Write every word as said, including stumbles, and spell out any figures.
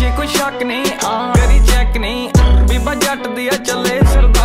कोई शक नहीं, करी चेक नहीं, बीबा जट दिया चले सिर